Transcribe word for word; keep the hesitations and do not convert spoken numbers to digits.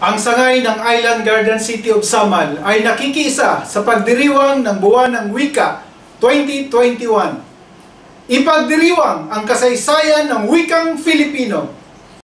Ang sangay ng Island Garden City of Samal ay nakikiisa sa pagdiriwang ng Buwan ng Wika twenty twenty-one. Ipagdiriwang ang kasaysayan ng wikang Filipino